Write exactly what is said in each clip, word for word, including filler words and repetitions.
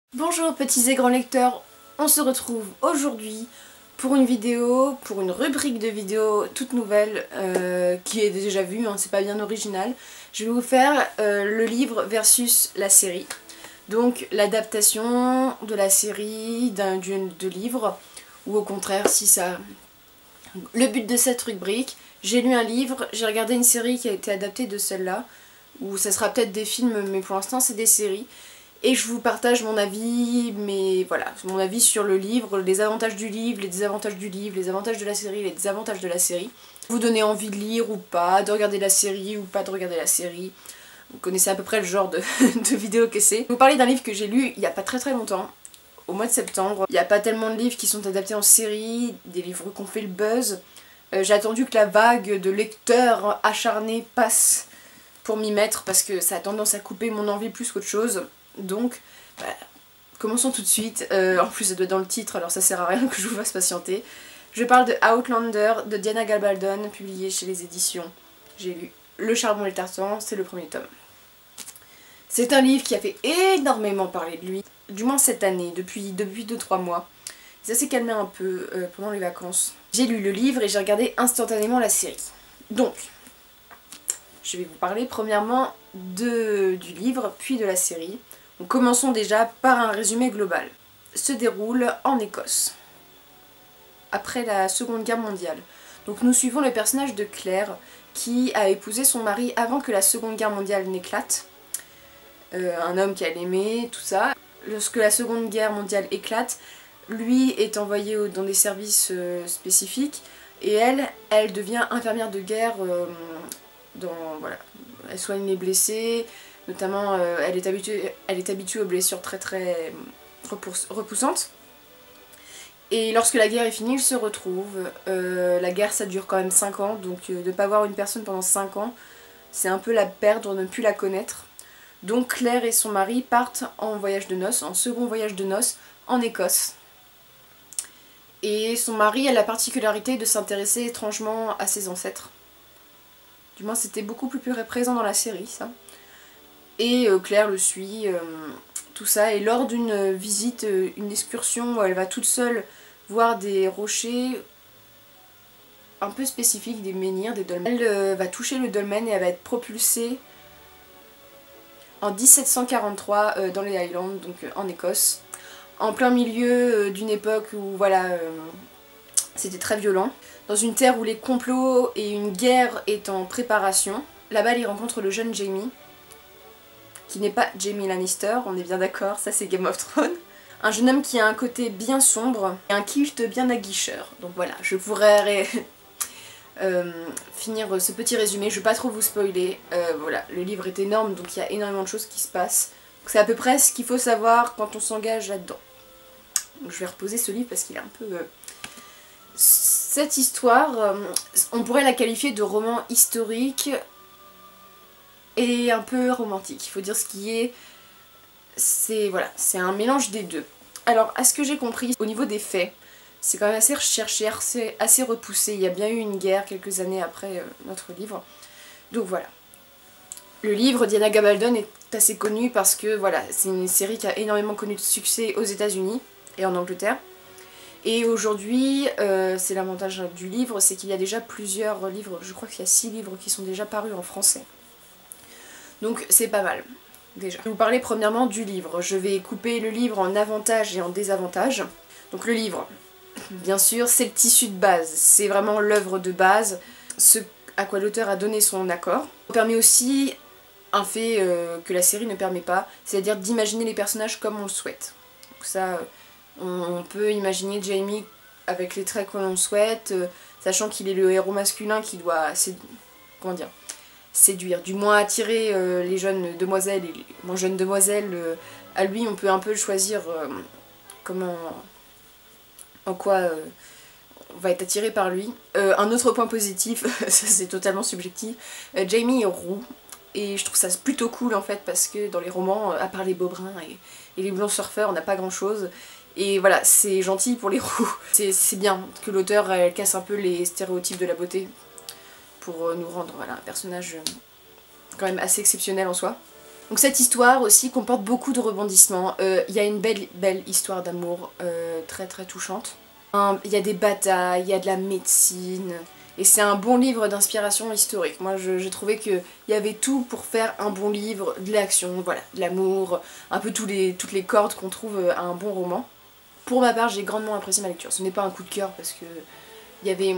Bonjour petits et grands lecteurs, on se retrouve aujourd'hui pour une vidéo, pour une rubrique de vidéos toute nouvelle euh, qui est déjà vue, hein, c'est pas bien original. Je vais vous faire euh, le livre versus la série. Donc l'adaptation de la série, d'un de livre, ou au contraire si ça... Le but de cette rubrique, j'ai lu un livre, j'ai regardé une série qui a été adaptée de celle-là, ou ça sera peut-être des films mais pour l'instant c'est des séries. Et je vous partage mon avis, mais voilà, mon avis sur le livre, les avantages du livre, les désavantages du livre, les avantages de la série, les désavantages de la série. Vous donner envie de lire ou pas, de regarder la série ou pas de regarder la série. Vous connaissez à peu près le genre de, de vidéo que c'est. Je vais vous parler d'un livre que j'ai lu il n'y a pas très très longtemps, au mois de septembre. Il n'y a pas tellement de livres qui sont adaptés en série, des livres qui ont fait le buzz. Euh, j'ai attendu que la vague de lecteurs acharnés passe pour m'y mettre parce que ça a tendance à couper mon envie plus qu'autre chose. Donc, bah, commençons tout de suite. Euh, en plus, ça doit être dans le titre, alors ça sert à rien que je vous fasse patienter. Je parle de Outlander de Diana Gabaldon, publié chez les éditions. J'ai lu Le Charbon et le Tartan, c'est le premier tome. C'est un livre qui a fait énormément parler de lui, du moins cette année, depuis depuis deux trois mois. Ça s'est calmé un peu euh, pendant les vacances. J'ai lu le livre et j'ai regardé instantanément la série. Donc, je vais vous parler premièrement de, du livre, puis de la série. Donc, commençons déjà par un résumé global. Se déroule en Écosse, après la Seconde Guerre mondiale. Donc nous suivons le personnage de Claire, qui a épousé son mari avant que la Seconde Guerre mondiale n'éclate. Euh, un homme qu'elle aimait, tout ça. Lorsque la Seconde Guerre mondiale éclate, lui est envoyé dans des services euh, spécifiques, et elle, elle devient infirmière de guerre, euh, dans, voilà, elle soigne les blessés, notamment euh, elle, est habituée, elle est habituée aux blessures très très repoussantes. Et lorsque la guerre est finie, ils se retrouvent. Euh, la guerre ça dure quand même cinq ans, donc euh, de ne pas voir une personne pendant cinq ans, c'est un peu la perdre, ne plus la connaître. Donc Claire et son mari partent en voyage de noces, en second voyage de noces, en Écosse. Et son mari a la particularité de s'intéresser étrangement à ses ancêtres. Du moins c'était beaucoup plus présent dans la série ça. Et euh, Claire le suit, euh, tout ça, et lors d'une visite, euh, une excursion où elle va toute seule voir des rochers un peu spécifiques, des menhirs, des dolmens, elle euh, va toucher le dolmen et elle va être propulsée en mille sept cent quarante-trois euh, dans les Highlands, donc euh, en Écosse, en plein milieu euh, d'une époque où voilà, euh, c'était très violent, dans une terre où les complots et une guerre est en préparation. Là-bas, il rencontre le jeune Jaime, qui n'est pas Jaime Lannister, on est bien d'accord, ça c'est Game of Thrones. Un jeune homme qui a un côté bien sombre et un kilt bien aguicheur. Donc voilà, je pourrais euh, finir ce petit résumé, je ne vais pas trop vous spoiler. Euh, voilà, le livre est énorme, donc il y a énormément de choses qui se passent. C'est à peu près ce qu'il faut savoir quand on s'engage là-dedans. Donc je vais reposer ce livre parce qu'il est un peu... Euh... Cette histoire, euh, on pourrait la qualifier de roman historique et un peu romantique. Il faut dire ce qui est... C'est voilà, c'est un mélange des deux. Alors, à ce que j'ai compris, au niveau des faits, c'est quand même assez recherché, assez, assez repoussé. Il y a bien eu une guerre quelques années après euh, notre livre. Donc voilà. Le livre, Diana Gabaldon, est assez connu parce que voilà, c'est une série qui a énormément connu de succès aux États-Unis et en Angleterre. Et aujourd'hui, euh, c'est l'avantage du livre, c'est qu'il y a déjà plusieurs livres, je crois qu'il y a six livres qui sont déjà parus en français. Donc c'est pas mal. Déjà. Je vais vous parler premièrement du livre. Je vais couper le livre en avantages et en désavantages. Donc le livre, bien sûr, c'est le tissu de base. C'est vraiment l'œuvre de base, ce à quoi l'auteur a donné son accord. Ça permet aussi un fait euh, que la série ne permet pas, c'est-à-dire d'imaginer les personnages comme on le souhaite. Donc ça, on, on peut imaginer Jaime avec les traits que l'on souhaite, euh, sachant qu'il est le héros masculin qui doit... Comment dire séduire, du moins attirer euh, les jeunes demoiselles et les moins jeunes demoiselles euh, à lui. On peut un peu choisir euh, comment, en quoi euh, on va être attiré par lui. Euh, un autre point positif, ça c'est totalement subjectif, euh, Jaime est roux et je trouve ça plutôt cool en fait parce que dans les romans, à part les beaux bruns et, et les blonds surfeurs, on n'a pas grand chose. Et voilà, c'est gentil pour les roux. C'est bien que l'auteur casse un peu les stéréotypes de la beauté pour nous rendre voilà, un personnage quand même assez exceptionnel en soi. Donc cette histoire aussi comporte beaucoup de rebondissements. Il euh, y a une belle, belle histoire d'amour, euh, très très touchante. Il y a des batailles, il y a de la médecine, et c'est un bon livre d'inspiration historique. Moi j'ai trouvé qu'il y avait tout pour faire un bon livre, de l'action, voilà, de l'amour, un peu tous les, toutes les cordes qu'on trouve à un bon roman. Pour ma part, j'ai grandement apprécié ma lecture. Ce n'est pas un coup de cœur parce que il y avait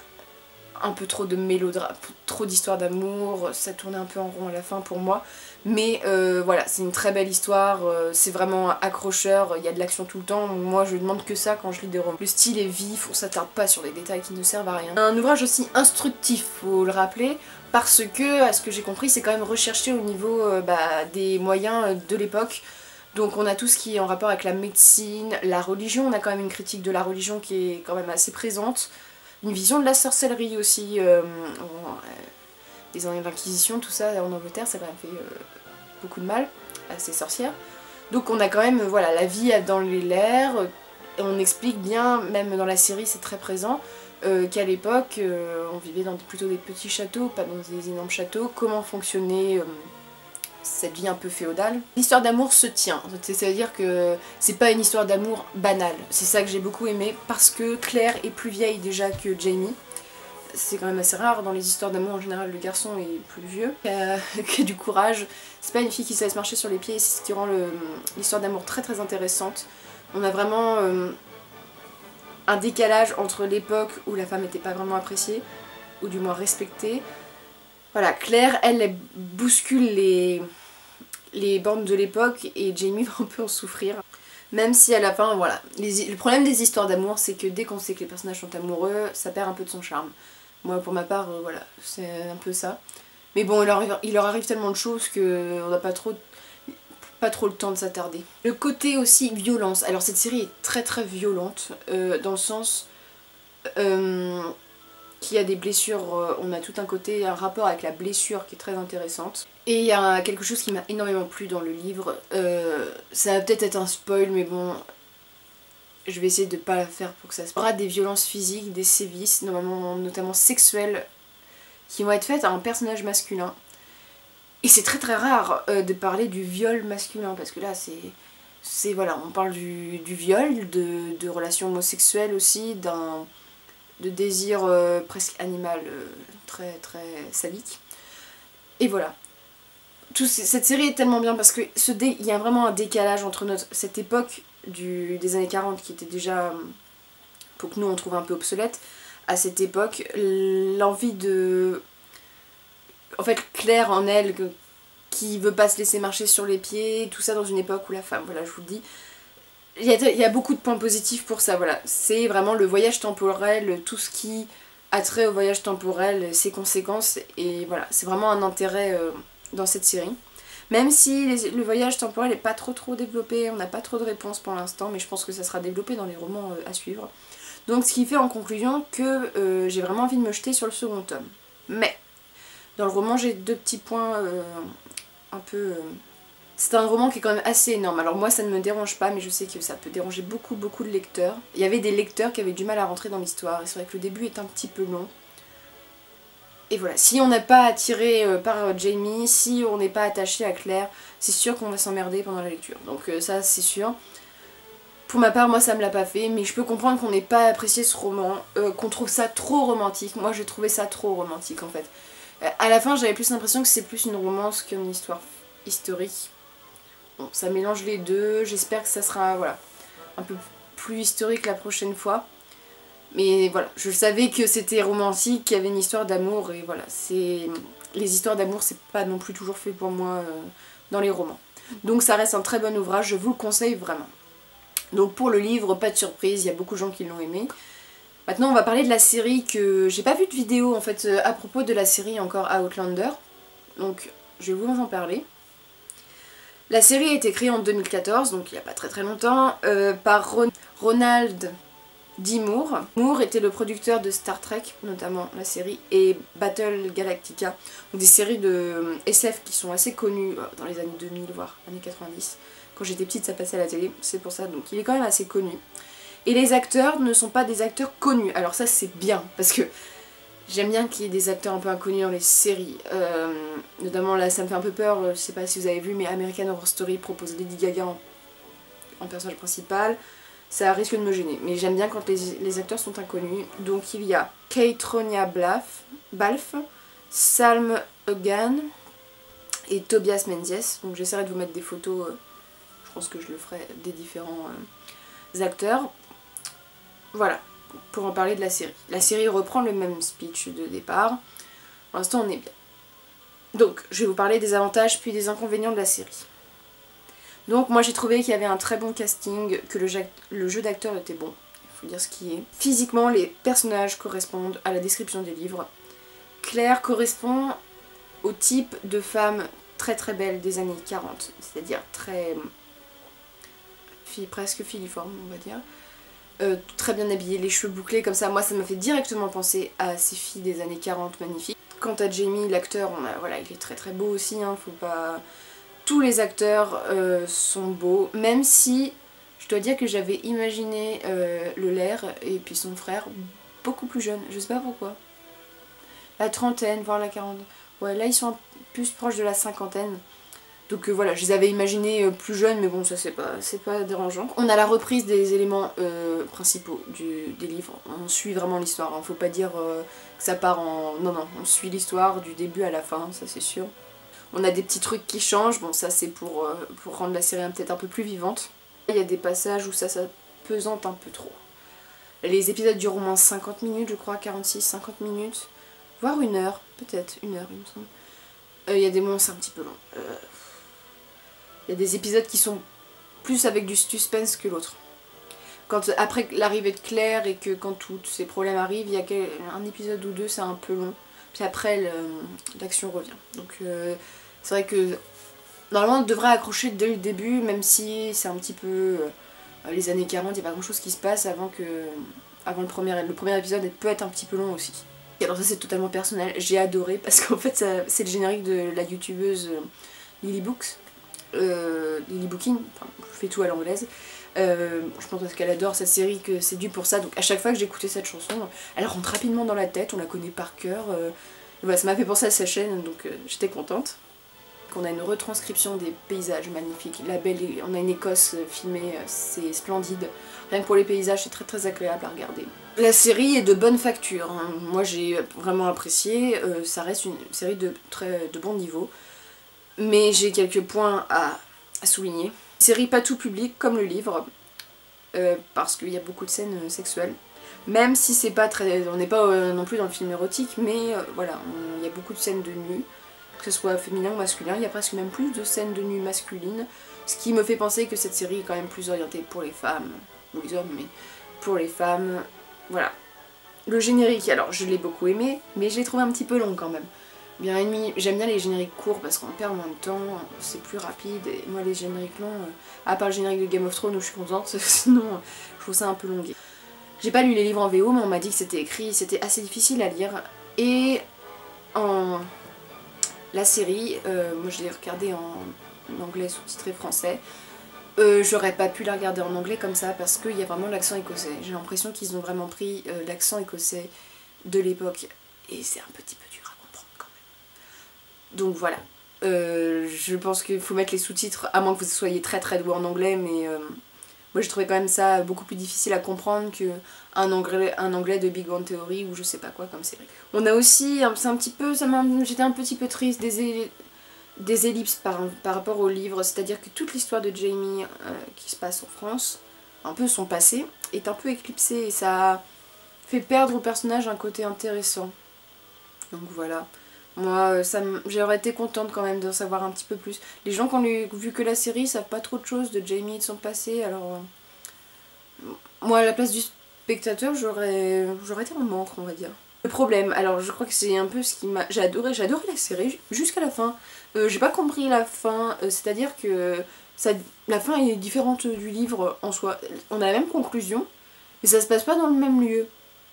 un peu trop de mélodrame, trop d'histoires d'amour, ça tournait un peu en rond à la fin pour moi. Mais euh, voilà, c'est une très belle histoire, euh, c'est vraiment accrocheur, il y a de l'action tout le temps. Moi je demande que ça quand je lis des romans. Le style est vif, on s'attarde pas sur des détails qui ne servent à rien. Un ouvrage aussi instructif, faut le rappeler, parce que, à ce que j'ai compris, c'est quand même recherché au niveau euh, bah, des moyens de l'époque. Donc on a tout ce qui est en rapport avec la médecine, la religion, on a quand même une critique de la religion qui est quand même assez présente. Une vision de la sorcellerie aussi, euh, en, euh, les années d'Inquisition, tout ça en Angleterre, ça a quand même fait euh, beaucoup de mal à ces sorcières. Donc on a quand même, euh, voilà, la vie dans les airs, et on explique bien, même dans la série c'est très présent, euh, qu'à l'époque euh, on vivait dans plutôt des petits châteaux, pas dans des énormes châteaux, comment fonctionnait euh, cette vie un peu féodale. L'histoire d'amour se tient, c'est-à-dire que c'est pas une histoire d'amour banale. C'est ça que j'ai beaucoup aimé, parce que Claire est plus vieille déjà que Jamie. C'est quand même assez rare dans les histoires d'amour, en général le garçon est plus vieux, euh, qui a du courage. C'est pas une fille qui se laisse marcher sur les pieds, c'est ce qui rend l'histoire d'amour très très intéressante. On a vraiment euh, un décalage entre l'époque où la femme n'était pas vraiment appréciée, ou du moins respectée. Voilà, Claire, elle, elle bouscule les, les bandes de l'époque et Jamie va un peu en souffrir. Même si à la fin, voilà, les, le problème des histoires d'amour, c'est que dès qu'on sait que les personnages sont amoureux, ça perd un peu de son charme. Moi, pour ma part, euh, voilà, c'est un peu ça. Mais bon, il leur, arrive, il leur arrive tellement de choses qu'on n'a pas trop, pas trop le temps de s'attarder. Le côté aussi violence. Alors cette série est très très violente, euh, dans le sens... Euh, qui a des blessures, on a tout un côté, un rapport avec la blessure qui est très intéressante. Et il y a quelque chose qui m'a énormément plu dans le livre, euh, ça va peut-être être un spoil mais bon, je vais essayer de pas la faire pour que ça se passe. Il y aura des violences physiques, des sévices, normalement, notamment sexuelles, qui vont être faites à un personnage masculin. Et c'est très très rare euh, de parler du viol masculin, parce que là c'est... c'est voilà, on parle du, du viol, de, de relations homosexuelles aussi, d'un... de désir euh, presque animal, euh, très très sadique. Et voilà. Tout, cette série est tellement bien parce que ce dé, il y a vraiment un décalage entre notre, cette époque du, des années quarante qui était déjà, pour que nous on trouve un peu obsolète, à cette époque, l'envie de... En fait, Claire en elle, qui veut pas se laisser marcher sur les pieds, tout ça dans une époque où la femme, voilà, je vous le dis, Il y, a, il y a beaucoup de points positifs pour ça, voilà. C'est vraiment le voyage temporel, tout ce qui a trait au voyage temporel, ses conséquences, et voilà, c'est vraiment un intérêt euh, dans cette série. Même si les, le voyage temporel n'est pas trop trop développé, on n'a pas trop de réponses pour l'instant, mais je pense que ça sera développé dans les romans euh, à suivre. Donc ce qui fait en conclusion que euh, j'ai vraiment envie de me jeter sur le second tome. Mais, dans le roman j'ai deux petits points euh, un peu... Euh, C'est un roman qui est quand même assez énorme. Alors moi ça ne me dérange pas, mais je sais que ça peut déranger beaucoup beaucoup de lecteurs. Il y avait des lecteurs qui avaient du mal à rentrer dans l'histoire, et c'est vrai que le début est un petit peu long. Et voilà, si on n'est pas attiré par Jamie, si on n'est pas attaché à Claire, c'est sûr qu'on va s'emmerder pendant la lecture. Donc euh, ça c'est sûr. Pour ma part, moi ça me l'a pas fait, mais je peux comprendre qu'on n'ait pas apprécié ce roman, euh, qu'on trouve ça trop romantique. Moi j'ai trouvé ça trop romantique en fait. Euh, à la fin j'avais plus l'impression que c'est plus une romance qu'une histoire historique. Bon, ça mélange les deux, j'espère que ça sera voilà, un peu plus historique la prochaine fois. Mais voilà, je savais que c'était romantique, qu'il y avait une histoire d'amour, et voilà, c'est... Les histoires d'amour, c'est pas non plus toujours fait pour moi euh, dans les romans. Donc ça reste un très bon ouvrage, je vous le conseille vraiment. Donc pour le livre, pas de surprise, il y a beaucoup de gens qui l'ont aimé. Maintenant on va parler de la série que... J'ai pas vu de vidéo en fait à propos de la série encore Outlander. Donc je vais vous en parler. La série a été créée en deux mille quatorze, donc il n'y a pas très très longtemps, euh, par Ron Ronald D. Moore. Moore était le producteur de Star Trek, notamment la série, et Battle Galactica, donc des séries de S F qui sont assez connues dans les années deux mille, voire années quatre-vingt-dix. Quand j'étais petite ça passait à la télé, c'est pour ça, donc il est quand même assez connu. Et les acteurs ne sont pas des acteurs connus, alors ça c'est bien, parce que J'aime bien qu'il y ait des acteurs un peu inconnus dans les séries. Euh, notamment là, ça me fait un peu peur, je sais pas si vous avez vu, mais American Horror Story propose Lady Gaga en, en personnage principal. Ça risque de me gêner. Mais j'aime bien quand les, les acteurs sont inconnus. Donc il y a Kate-Ronia Balfe, Balfe, Salm Egan et Tobias Menzies. Donc j'essaierai de vous mettre des photos, euh, je pense que je le ferai, des différents euh, acteurs. Voilà, pour en parler de la série. La série reprend le même speech de départ. Pour l'instant, on est bien. Donc, je vais vous parler des avantages puis des inconvénients de la série. Donc, moi j'ai trouvé qu'il y avait un très bon casting, que le, le jeu d'acteur était bon. Il faut dire ce qui est. Physiquement, les personnages correspondent à la description des livres. Claire correspond au type de femme très très belle des années quarante, c'est-à-dire très... Fille, presque filiforme, on va dire. Euh, très bien habillée, les cheveux bouclés comme ça, moi ça m'a fait directement penser à ces filles des années quarante magnifiques. Quant à Jamie, l'acteur, voilà, il est très très beau aussi, hein, faut pas... Tous les acteurs euh, sont beaux, même si je dois dire que j'avais imaginé euh, le Lair et puis son frère beaucoup plus jeunes, je sais pas pourquoi. La trentaine, voire la quarantaine, ouais là ils sont plus proches de la cinquantaine. Donc euh, voilà, je les avais imaginés euh, plus jeunes, mais bon, ça c'est pas, c'est pas dérangeant. On a la reprise des éléments euh, principaux du, des livres. On suit vraiment l'histoire, hein. Faut pas dire euh, que ça part en... Non, non, on suit l'histoire du début à la fin, ça c'est sûr. On a des petits trucs qui changent, bon ça c'est pour, euh, pour rendre la série peut-être un peu plus vivante. Il y a des passages où ça, ça pesante un peu trop. Les épisodes durent au moins cinquante minutes, je crois, quarante-six cinquante minutes, voire une heure, peut-être une heure il me semble. Euh, il y a des moments c'est un petit peu long. Euh... Il y a des épisodes qui sont plus avec du suspense que l'autre. Quand après l'arrivée de Claire et que quand tous ces problèmes arrivent, il y a un épisode ou deux, c'est un peu long. Puis après, l'action revient. Donc euh, c'est vrai que normalement on devrait accrocher dès le début, même si c'est un petit peu euh, les années quarante, il n'y a pas grand chose qui se passe avant que avant le premier, le premier épisode peut être un petit peu long aussi. Et alors ça c'est totalement personnel, j'ai adoré parce qu'en fait c'est le générique de la youtubeuse Lily Books. Euh, Lily Booking, enfin, je fais tout à l'anglaise. Euh, je pense parce qu'elle adore cette série que c'est dû pour ça, donc à chaque fois que j'écoutais cette chanson, elle rentre rapidement dans la tête, on la connaît par cœur. Euh, voilà, ça m'a fait penser à sa chaîne, donc euh, j'étais contente. On a une retranscription des paysages magnifiques, la belle, on a une Écosse filmée, c'est splendide. Rien que pour les paysages, c'est très très agréable à regarder. La série est de bonne facture, hein. Moi j'ai vraiment apprécié, euh, ça reste une série de, très, de bon niveau. Mais j'ai quelques points à, à souligner. Une série pas tout public comme le livre, euh, parce qu'il y a beaucoup de scènes euh, sexuelles. Même si c'est pas très... on n'est pas euh, non plus dans le film érotique, mais euh, voilà, il y a beaucoup de scènes de nu, que ce soit féminin ou masculin. Il y a presque même plus de scènes de nu masculines, ce qui me fait penser que cette série est quand même plus orientée pour les femmes, ou les hommes, mais pour les femmes, voilà. Le générique, alors je l'ai beaucoup aimé, mais je l'ai trouvé un petit peu long quand même. Bien ennemi, j'aime bien les génériques courts parce qu'on perd moins de temps, c'est plus rapide, et moi les génériques longs, euh, à part le générique de Game of Thrones où je suis contente, sinon je trouve ça un peu longué. J'ai pas lu les livres en V O, mais on m'a dit que c'était écrit, c'était assez difficile à lire, et en la série, euh, moi je l'ai regardée en anglais sous-titré français, euh, j'aurais pas pu la regarder en anglais comme ça parce qu'il y a vraiment l'accent écossais. J'ai l'impression qu'ils ont vraiment pris euh, l'accent écossais de l'époque, et c'est un petit peu dur à comprendre quand même. Donc voilà, euh, je pense qu'il faut mettre les sous-titres, à moins que vous soyez très très doué en anglais, mais euh, moi j'ai trouvé quand même ça beaucoup plus difficile à comprendre qu'un anglais, un anglais de Big Bang Theory ou je sais pas quoi comme série. On a aussi, c'est un petit peu, j'étais un petit peu triste, des, des ellipses par, par rapport au livre, c'est-à-dire que toute l'histoire de Jamie euh, qui se passe en France, un peu son passé, est un peu éclipsée et ça fait perdre au personnage un côté intéressant. Donc voilà. Moi, j'aurais été contente quand même d'en savoir un petit peu plus. Les gens qui ont vu que la série savent pas trop de choses de Jamie et de son passé, alors... Euh, moi, à la place du spectateur, j'aurais j'aurais été en manque, on va dire. Le problème, alors je crois que c'est un peu ce qui m'a... J'ai adoré, j'ai adoré la série jusqu'à la fin. Euh, j'ai pas compris la fin, euh, c'est-à-dire que ça, la fin est différente du livre en soi. On a la même conclusion, mais ça se passe pas dans le même lieu.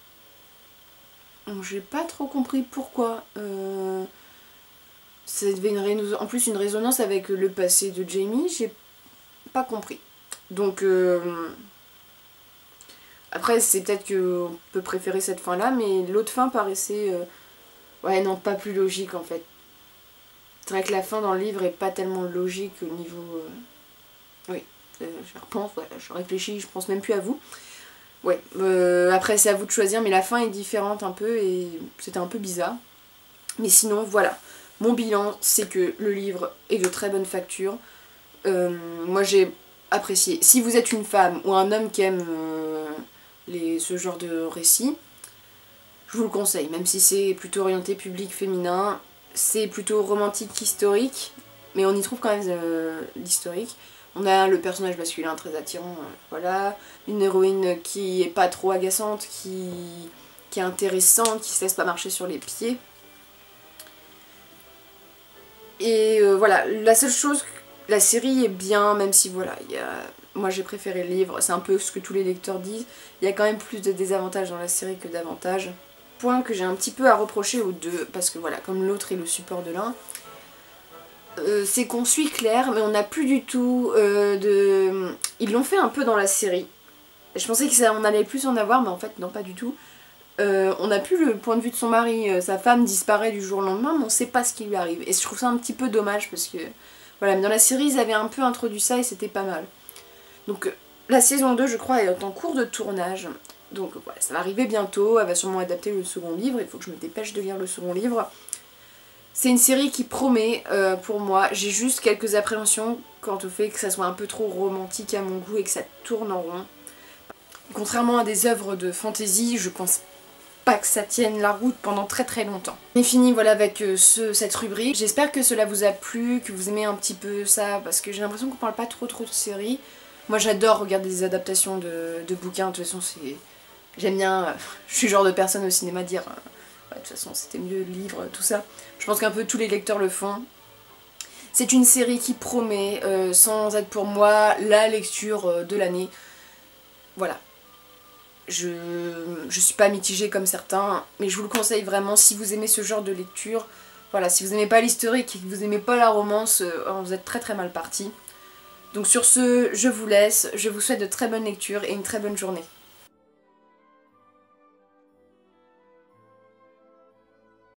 Donc j'ai pas trop compris pourquoi. Euh, ça devait une en plus une résonance avec le passé de Jamie, j'ai pas compris. Donc euh, Après c'est peut-être qu'on peut préférer cette fin là, mais l'autre fin paraissait... Euh... Ouais non, pas plus logique en fait. C'est vrai que la fin dans le livre est pas tellement logique au niveau... Euh... Oui, euh, je repense, voilà, je réfléchis, je pense même plus à vous. Ouais, euh, après c'est à vous de choisir, mais la fin est différente un peu et c'était un peu bizarre. Mais sinon, voilà. Mon bilan, c'est que le livre est de très bonne facture. Euh, moi j'ai apprécié. Si vous êtes une femme ou un homme qui aime euh, les, ce genre de récit, je vous le conseille, même si c'est plutôt orienté public féminin. C'est plutôt romantique historique, mais on y trouve quand même euh, l'historique. On a le personnage masculin très attirant, euh, voilà. Une héroïne qui est pas trop agaçante, qui, qui est intéressante, qui se laisse pas marcher sur les pieds. Et euh, voilà, la seule chose, la série est bien, même si voilà, y a... moi j'ai préféré le livre, c'est un peu ce que tous les lecteurs disent. Il y a quand même plus de désavantages dans la série que d'avantages. Point que j'ai un petit peu à reprocher aux deux, parce que voilà, comme l'autre est le support de l'un, euh, c'est qu'on suit Claire, mais on n'a plus du tout euh, de... Ils l'ont fait un peu dans la série. Je pensais qu'on allait plus en avoir, mais en fait non, pas du tout. Euh, on n'a plus le point de vue de son mari, euh, sa femme disparaît du jour au lendemain, mais on sait pas ce qui lui arrive. Et je trouve ça un petit peu dommage parce que... Voilà, mais dans la série ils avaient un peu introduit ça et c'était pas mal. Donc euh, la saison deux je crois est en cours de tournage. Donc voilà, ça va arriver bientôt, elle va sûrement adapter le second livre, il faut que je me dépêche de lire le second livre. C'est une série qui promet euh, pour moi, j'ai juste quelques appréhensions quant au fait que ça soit un peu trop romantique à mon goût et que ça tourne en rond. Contrairement à des œuvres de fantasy, je pense pas que ça tienne la route pendant très très longtemps. On est fini voilà avec euh, ce, cette rubrique. J'espère que cela vous a plu, que vous aimez un petit peu ça, parce que j'ai l'impression qu'on parle pas trop trop de séries. Moi j'adore regarder des adaptations de, de bouquins, de toute façon c'est... J'aime bien, euh, je suis le genre de personne au cinéma à dire euh, ouais, de toute façon c'était mieux le livre, tout ça. Je pense qu'un peu tous les lecteurs le font. C'est une série qui promet, euh, sans être pour moi la lecture euh, de l'année. Voilà. Je, je suis pas mitigée comme certains, mais je vous le conseille vraiment si vous aimez ce genre de lecture. Voilà, si vous aimez pas l'historique et que vous aimez pas la romance, euh, vous êtes très très mal parti. Donc sur ce, je vous laisse, je vous souhaite de très bonnes lectures et une très bonne journée.